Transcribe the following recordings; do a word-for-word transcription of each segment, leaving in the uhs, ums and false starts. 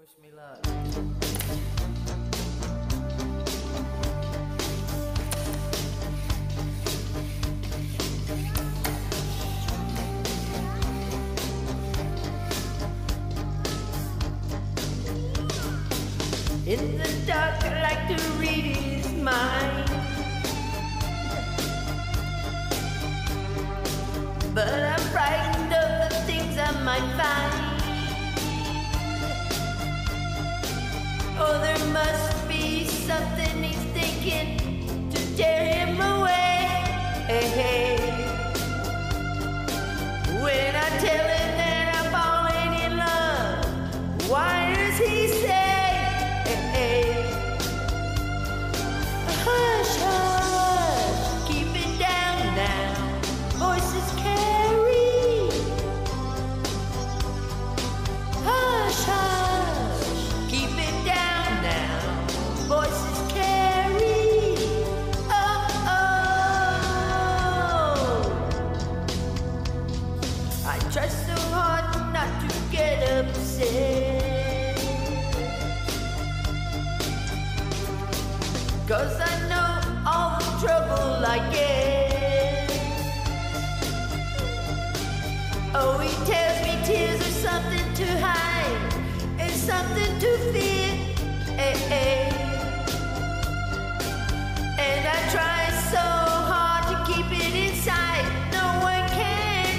Wish me luck. In the dark, I like to read his mind, but I'm frightened of the things I might find. Oh, there must be something he's thinking to tear him away. Hey, hey. When I tell him that I'm falling in love, why does he say, hey, hey, hush, hush, keep it down now, voices carry. Hush, hush, keep it down now, voices carry. Oh, oh, I try so hard not to get upset, 'cause I know all the trouble I get. Oh, he tells me tears are something to hide and something to fear. Hey, hey. And I try so hard to keep it inside, no one can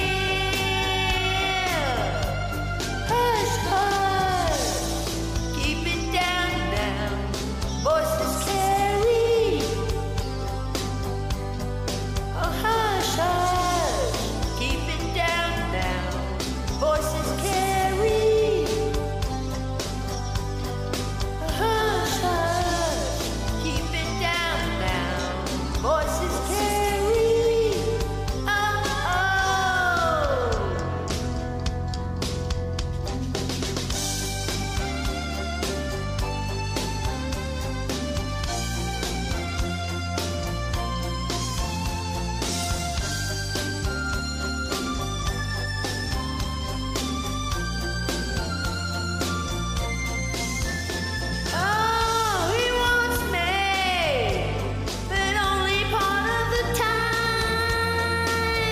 hear. Hush, hush, keep it down now, voices carry. Oh, hush, hush, keep it down now, voices carry. Oh, hush, hush, keep it down now, voices carry. Oh, oh. Oh, he wants me, but only part of the time.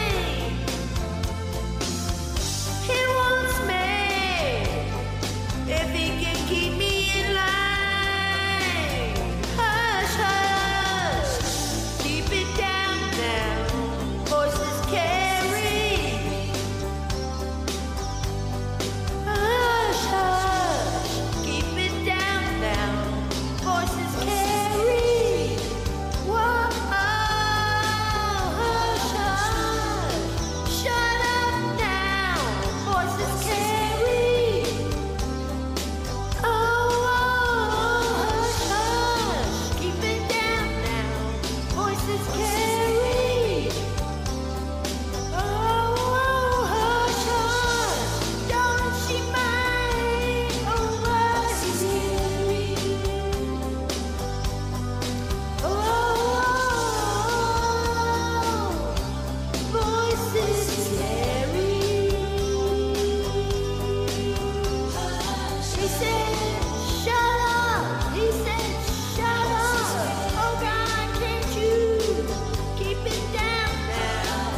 He wants me if he can keep me in line. Hush, hush, keep it down now, voices carry. Hush, hush, keep it down now, voices carry. Whoa, hush, hush, shut up now, voices carry. Oh, hush, hush, keep it down now, voices carry. Oh, hush, hush, don't she mind? Oh, voices carry. Oh, voices carry. He said, shut up. He said, shut up. Oh, God, can't you keep it down now?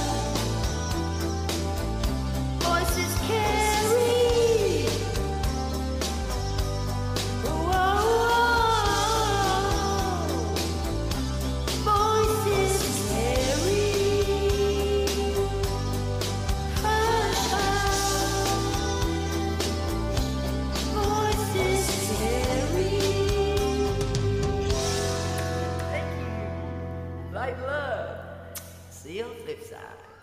Voices carry. Whoa, voices carry. Hush, hush, voices carry. Thank you. Like love. See you on the flip side.